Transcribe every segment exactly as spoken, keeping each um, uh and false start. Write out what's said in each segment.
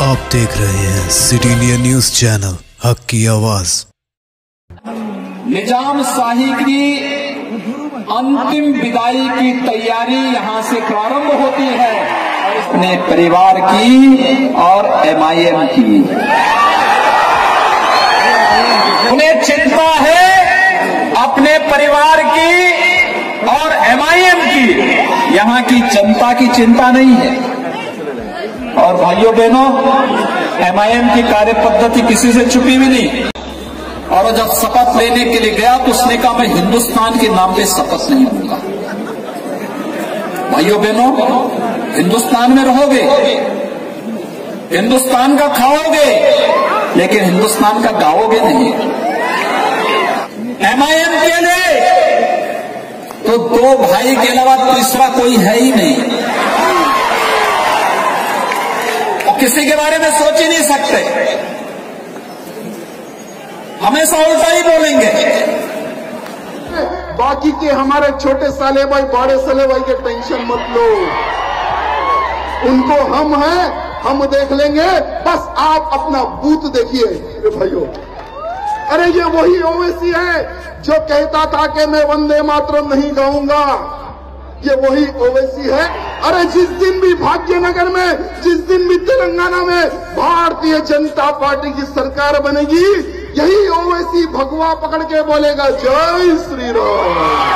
आप देख रहे हैं सिटी इंडिया न्यूज चैनल, हक की आवाज। निजाम शाही की अंतिम विदाई की तैयारी यहां से प्रारंभ होती है, अपने परिवार की और एमआईएम की। उन्हें चिंता है अपने परिवार की और एमआईएम की, यहां की जनता की चिंता नहीं है। और भाइयों बहनों, एमआईएम की कार्य पद्धति किसी से छुपी भी नहीं। और जब शपथ लेने के लिए गया तो उसने कहा मैं हिंदुस्तान के नाम पे शपथ नहीं लूंगा। भाइयों बहनों, हिंदुस्तान में रहोगे, हिंदुस्तान का खाओगे, लेकिन हिंदुस्तान का गाओगे नहीं। एमआईएम के लिए तो दो भाई के अलावा तीसरा कोई है ही नहीं, किसी के बारे में सोच ही नहीं सकते, हमेशा उल्टा ही बोलेंगे। बाकी के हमारे छोटे साले भाई बड़े साले भाई के टेंशन मत लो, उनको हम हैं, हम देख लेंगे, बस आप अपना बूथ देखिए। अरे भाइयों, अरे ये वही ओवैसी है जो कहता था कि मैं वंदे मातरम नहीं गाऊंगा, ये वही ओवैसी है। अरे जिस दिन भी भाग्यनगर में, जिस दिन भी तेलंगाना में भारतीय जनता पार्टी की सरकार बनेगी, यही ओवैसी भगवा पकड़ के बोलेगा जय श्री राम,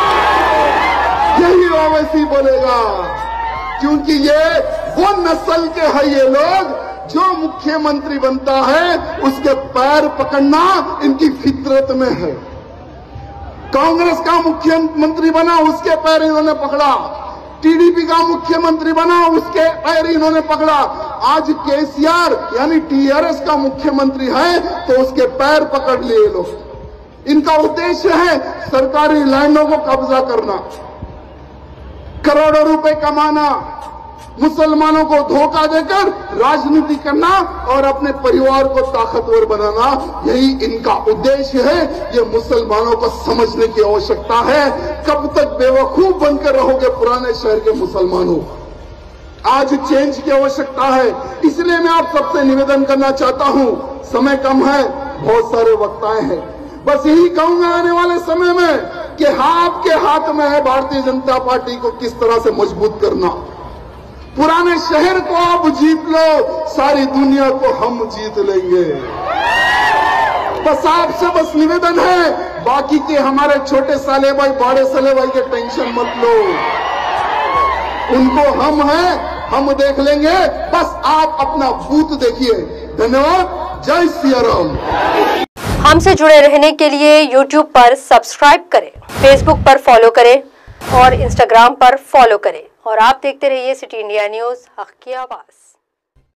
यही ओवैसी बोलेगा, क्योंकि ये वो नस्ल के है ये लोग जो मुख्यमंत्री बनता है उसके पैर पकड़ना इनकी फितरत में है। कांग्रेस का मुख्यमंत्री बना, उसके पैर इन्होंने पकड़ा। टीडीपी का मुख्यमंत्री बना, उसके पैर इन्होंने पकड़ा। आज केसीआर यानी टीआरएस का मुख्यमंत्री है तो उसके पैर पकड़ लिए लोग। इनका उद्देश्य है सरकारी लैंडों को कब्जा करना, करोड़ों रुपए कमाना, मुसलमानों को धोखा देकर राजनीति करना और अपने परिवार को ताकतवर बनाना, यही इनका उद्देश्य है। ये मुसलमानों को समझने की आवश्यकता है। कब तक बेवकूफ बनकर रहोगे पुराने शहर के मुसलमानों? आज चेंज की आवश्यकता है। इसलिए मैं आप सबसे निवेदन करना चाहता हूं, समय कम है, बहुत सारे वक्ताएं हैं, बस यही कहूंगा आने वाले समय में कि आपके हाथ में है भारतीय जनता पार्टी को किस तरह से मजबूत करना। पुराने शहर को आप जीत लो, सारी दुनिया को हम जीत लेंगे। बस आपसे बस निवेदन है, बाकी के हमारे छोटे साले भाई बड़े साले भाई के टेंशन मत लो, उनको हम हैं, हम देख लेंगे, बस आप अपना बूथ देखिए। धन्यवाद, जय सिया राम। हमसे जुड़े रहने के लिए यूट्यूब पर सब्सक्राइब करें, फेसबुक पर फॉलो करें और इंस्टाग्राम पर फॉलो करें। और आप देखते रहिए सिटी इंडिया न्यूज, हक की आवाज।